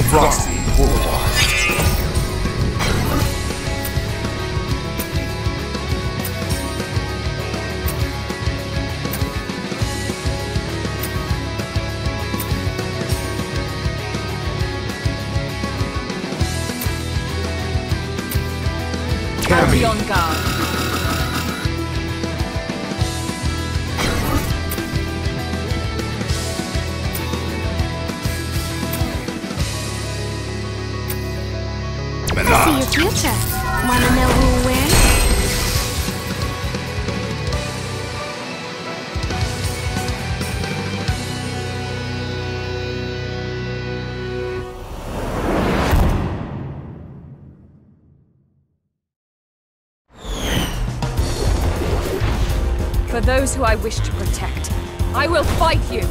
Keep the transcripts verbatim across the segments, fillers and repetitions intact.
Frosty Boulevard. I'll be on guard. I see your future. Wanna know who wins? For those who I wish to protect, I will fight you!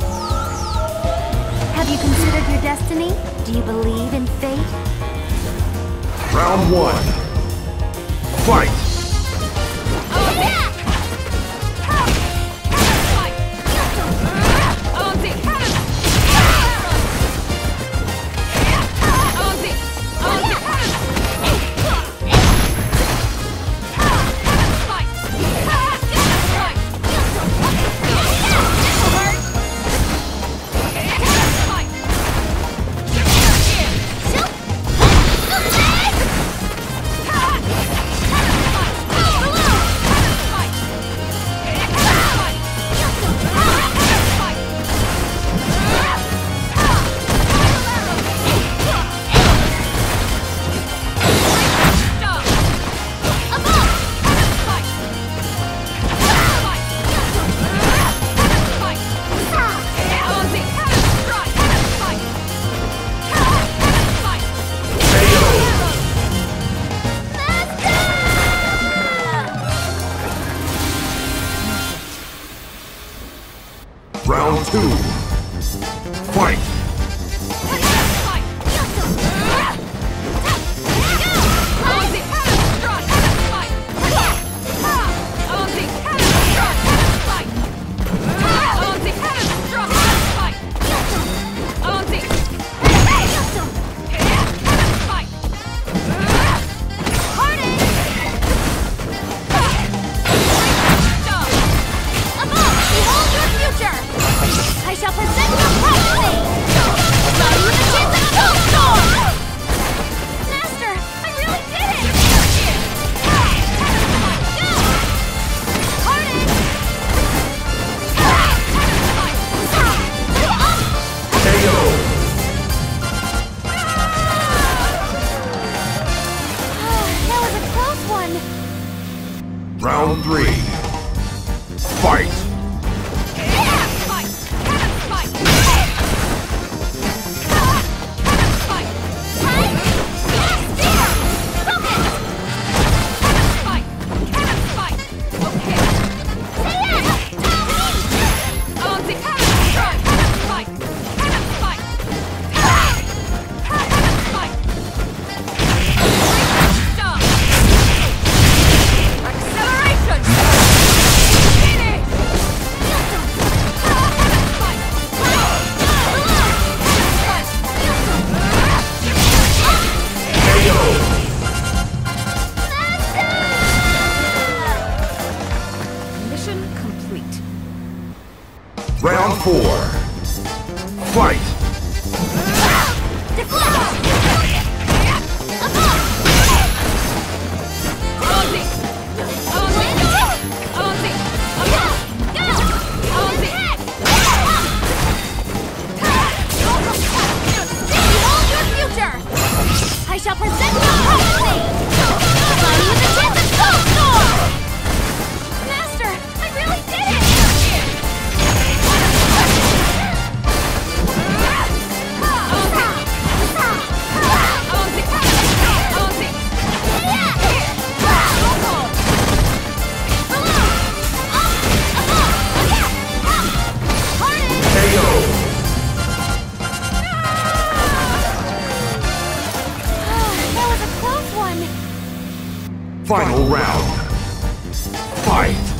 Have you considered your destiny? Do you believe in fate? Round one. Fight! Round two. Fight! I shall present you properly! Allow you the chance of Soul Storm! Master, I really did it! Go! Harden! K O! That was a close one! Round three. Fight! Round four. Fight! I shall present you properly! Allow you the chance of Soul Storm! Master, I really did it! Final round. Fight!